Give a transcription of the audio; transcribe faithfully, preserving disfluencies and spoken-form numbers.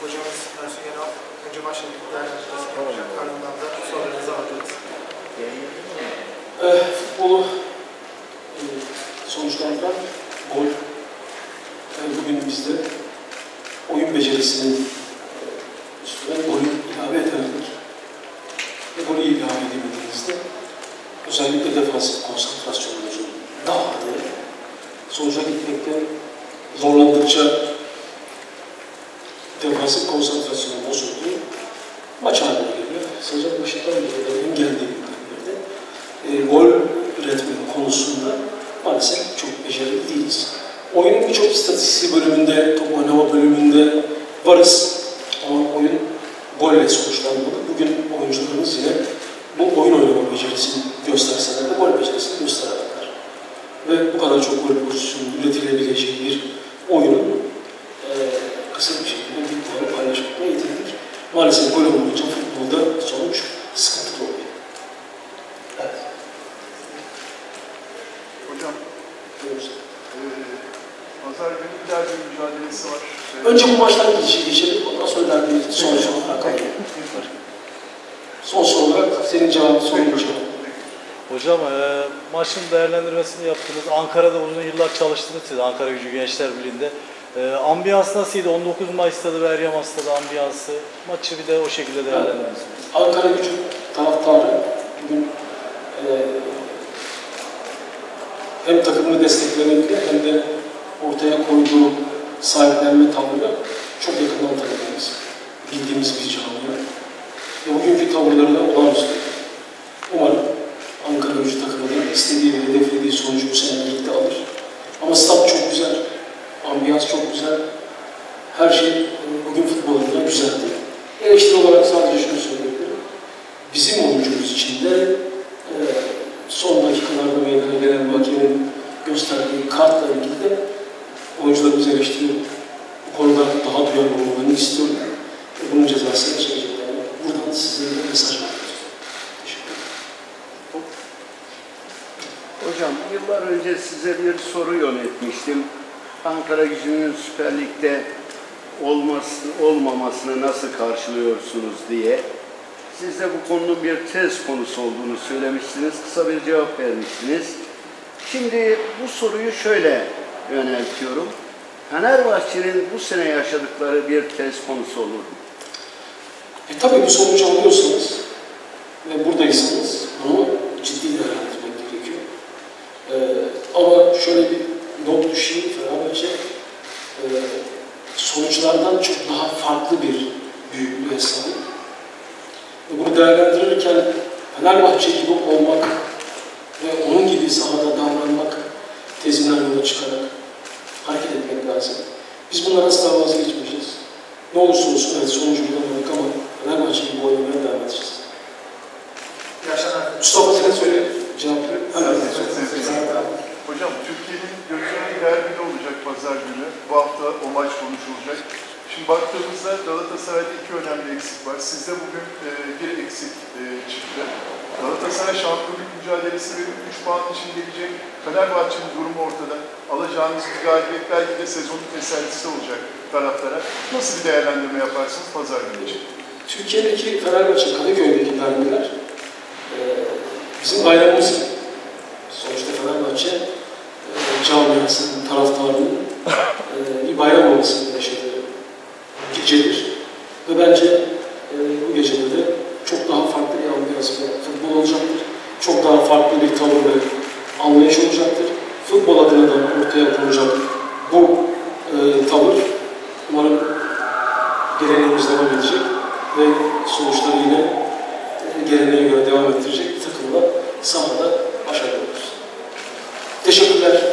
hocamız Ersun Yanal önce maçla ilgili değerlendirmesini yapacak. Ardından da sorularınızı alacağız. Evet, futbolu e, sonuçlandıran gol. Yani bugün bizde oyun becerisinin üstüne golü ilave ederdik. Ve golü ilave edemediğinizde özellikle defansif konsantrasyonunuzun daha da sonuca gitmekte zorlandıkça defansif konsantrasyonu bozulduğu maç haline geliyor. Sezon başından beri benim geldiğim ülkelerde e, gol üretme konusunda maalesef çok becerikli değiliz. Oyunun birçok istatistiği bölümünde, top oynama bölümünde varız. Ama oyun golle sonuçlanmalı. Bugün oyuncularımız yine bu oyun oynama becerisini gösterseler de gol becerisini gösteremediler. Ve bu kadar çok gol pozisyonu üretilebileceği bir oyunun e, kısa bir şekilde bir puanı paylaşmakla yetindik. Maalesef gol olmayınca futbolda sonuç sıkıntılı oluyor. Evet. Hocam, e, pazar günü bir derbi mücadelesi var. Önce bu maçtan geçelim, ondan sonra derbi son soru olarak alayım. Son soru olarak senin cevabın, sorunun cevabı. Hocam, e, maçın değerlendirmesini yaptınız. Ankara'da uzun yıllar çalıştınız siz, Ankara Gücü Gençler Birliği'nde. E, ambiyans nasıldı? on dokuz Mayıs stadı ve Eryaman stadı ambiyansı. Maçı bir de o şekilde değerlendirmesiniz. Ankara Gücü taraftarı bugün e, hem takımını desteklemekle hem de ortaya koyduğu sahiplenme tavrıyla çok yakından tanıdığımız, bildiğimiz bir camia. Ve bugünkü tavırları da olağanüstü. Umarım Ankara Gücü takımı da istediği ve hedeflediği sonucu bu sene birlikte alır. Ama stat çok güzel, ambiyans çok güzel. Her şey bugün futbol adına güzeldi. Eleştiri olarak sadece şunu söyleyebilirim. Bizim oyuncumuz için de e, son dakikalarda meydana gelen hakemin gösterdiği kartla ilgili de oyuncularımızı eleştiriyorum. Bu konuda daha duyarlı olmalarını istiyorum. Ve bunun cezasını çekeceklerine buradan size de mesaj veriyoruz. Teşekkür ederim. Hocam, yıllar önce size bir soru yöneltmiştim. Ankara Gücü'nün Süper Lig'de olması, olmamasını nasıl karşılıyorsunuz diye. Siz de bu konunun bir tez konusu olduğunu söylemiştiniz. Kısa bir cevap vermiştiniz. Şimdi bu soruyu şöyle yöneltiyorum. Fenerbahçe'nin bu sene yaşadıkları bir tez konusu olur mu? E tabii bu sonucu alıyorsanız ve buradaysanız bunu ciddi değerlendirmek gerekiyor. Ee, ama şöyle bir not düşeyim, Fenerbahçe e, sonuçlardan çok daha farklı bir büyüklüğe sahip. Ve bunu değerlendirirken Fenerbahçe gibi olmak ve onun gibi sahada davranmak tezinden yola çıkarak hareket etmek lazım. Biz bundan asla vazgeçmeyeceğiz. Ne olursa olsun evet sonucu bulamadık ama Fenerbahçe gibi oynamaya devam edeceğiz. Mustafa sen söyle cevapları. Hocam, Türkiye'nin gözleri derbide olacak pazar günü. Bu hafta o maç konuşulacak. Şimdi baktığımızda Galatasaray'da iki önemli eksik var. Sizde bugün e, bir eksik e, çıktı. Galatasaray şampiyonluk mücadelesi verip üç puan için gelecek. Fenerbahçe'nin durumu ortada. Alacağınız bir galibiyet belki de sezonun tesellisi olacak taraftara. Nasıl bir değerlendirme yaparsınız pazar günü için? Türkiye'deki Fenerbahçe, Kadıköy'deki derbiler e, bizim bayramımız. Sonuçta Fenerbahçe e, camiasının, taraftarının e, bir bayram olmasını yaşadığı gecedir. Ve bence e, bu gecede de çok daha farklı bir ambiyans ve futbol olacaktır. Çok daha farklı bir tavır ve anlayış olacaktır. Futbol adına da ortaya konacak bu e, tavır umarım geleneğimiz devam edecek ve sonuçları yine e, geleneğe göre devam ettirecek bir takımla sahada başarılı oluruz. Teşekkürler.